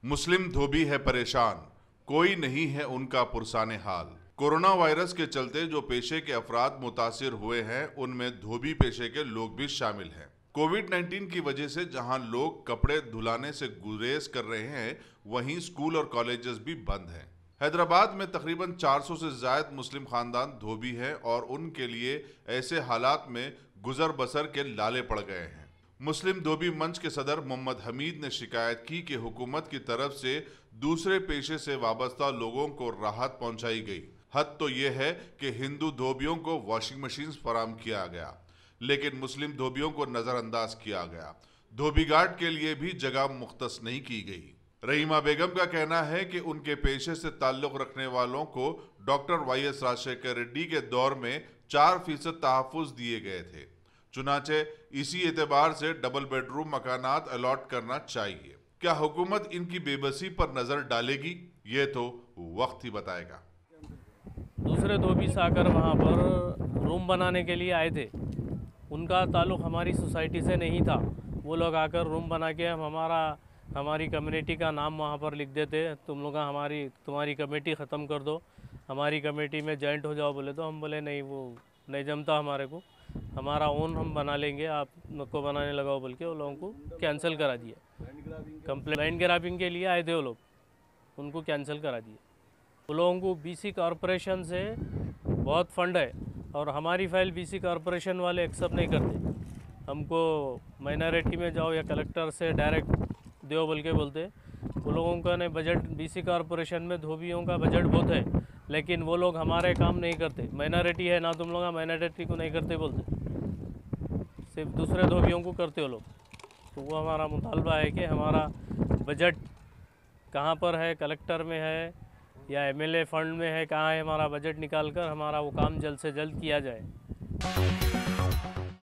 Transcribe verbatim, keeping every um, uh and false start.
मुस्लिम धोबी है परेशान, कोई नहीं है उनका पुरसाने हाल। कोरोना वायरस के चलते जो पेशे के अफराद मुतासिर हुए हैं, उनमें धोबी पेशे के लोग भी शामिल हैं। कोविड नाइन्टीन की वजह से जहां लोग कपड़े धुलाने से गुरेज कर रहे हैं, वहीं स्कूल और कॉलेजेस भी बंद हैं। हैदराबाद में तकरीबन चार सौ से ज्यादा मुस्लिम खानदान धोबी हैं और उनके लिए ऐसे हालात में गुजर बसर के लाले पड़ गए हैं। मुस्लिम धोबी मंच के सदर मोहम्मद हमीद ने शिकायत की कि हुकूमत की तरफ से दूसरे पेशे से वाबस्ता लोगों को राहत पहुंचाई गई। हद तो यह है कि हिंदू धोबियों को वॉशिंग मशीन फराम किया गया, लेकिन मुस्लिम धोबियों को नजरअंदाज किया गया। धोबी गार्ड के लिए भी जगह मुख्तस नहीं की गई। रहीमा बेगम का कहना है कि उनके पेशे से ताल्लुक रखने वालों को doctor Y S Rajasekhar Reddy के दौर में चार फीसद तहफ़्फ़ुज़ दिए गए थे। चुनाचे इसी एतबार से डबल बेडरूम मकानात अलॉट करना चाहिए। क्या हुकूमत इनकी बेबसी पर नजर डालेगी? ये तो वक्त ही बताएगा। दूसरे धोबी से आकर वहाँ पर रूम बनाने के लिए आए थे। उनका ताल्लुक़ हमारी सोसाइटी से नहीं था। वो लोग आकर रूम बना के हम हमारा हमारी कम्युनिटी का नाम वहाँ पर लिख देते, तुम लोग हमारी तुम्हारी कमेटी ख़त्म कर दो, हमारी कमेटी में जॉइंट हो जाओ बोले। तो हम बोले नहीं, वो नहीं जमता हमारे को, हमारा ओन हम बना लेंगे, आप को बनाने लगाओ बोल के वो लोगों को कैंसिल करा दिया। कंप्लेंट लैंड ग्रैबिंग के लिए आए थे वो लोग, उनको कैंसिल करा दिया। वो लोगों को बीसी कॉरपोरेशन से बहुत फंड है और हमारी फाइल बीसी कॉरपोरेशन वाले एक्सेप्ट नहीं करते। हमको माइनॉरिटी में जाओ या कलेक्टर से डायरेक्ट दो बोल के बोलते। वो लोगों का ने बजट बीसी कॉरपोरेशन में धोबियों का बजट बहुत है, लेकिन वो लोग हमारे काम नहीं करते। माइनॉरिटी है ना तुम लोग, माइनॉरिटी को नहीं करते बोलते, सिर्फ दूसरे धोबियों को करते हो लोग। तो वो हमारा मुतालबा है कि हमारा बजट कहाँ पर है, कलेक्टर में है या एमएलए फंड में है, कहाँ है, हमारा बजट निकाल कर हमारा वो काम जल्द से जल्द किया जाए।